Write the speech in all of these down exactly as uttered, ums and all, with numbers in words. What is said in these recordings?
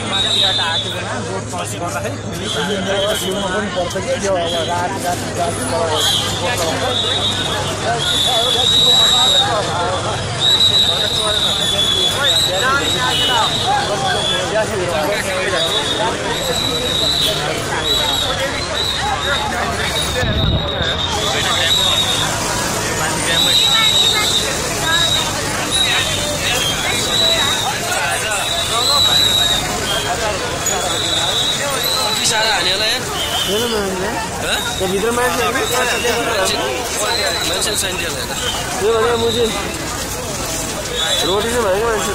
बाटोबाट आएको बेला रोड क्रस गर्दाखेरि सिउमा पनि पर्छ कि यो अब रात रात रात त्यो भित्र मान्छे मान्छे छैन त्यो भने मुझे रोटी चाहिँ भनेको मान्छे त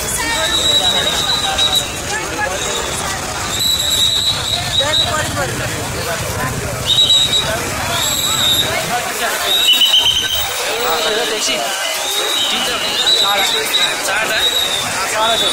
ट्याक्सी तिनवटा चारवटा चारवटा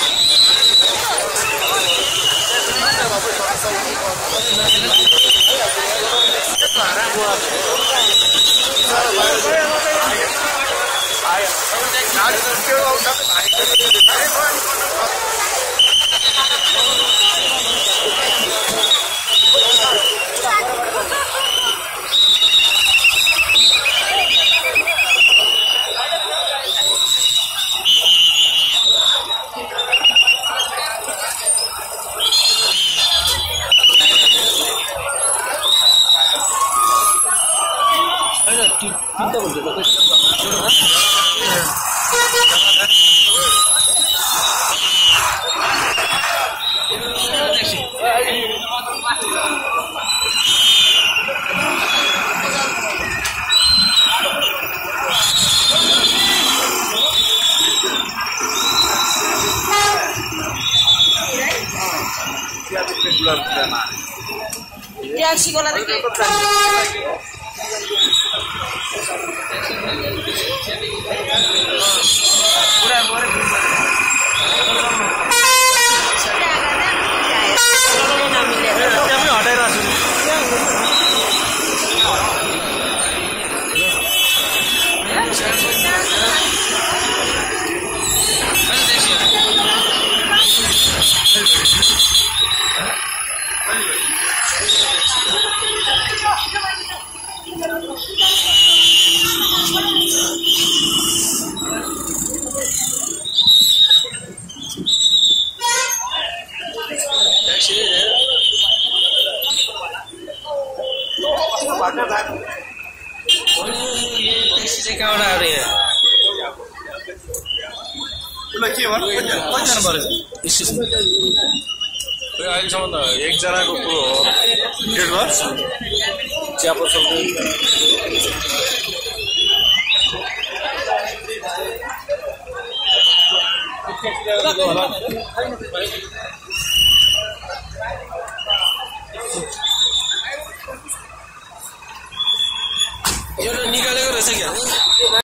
ट्याक्सी को लगे अहिलेसम्म त एकजनाको कुरो हो डेढ वर्ष चिया पसलको होला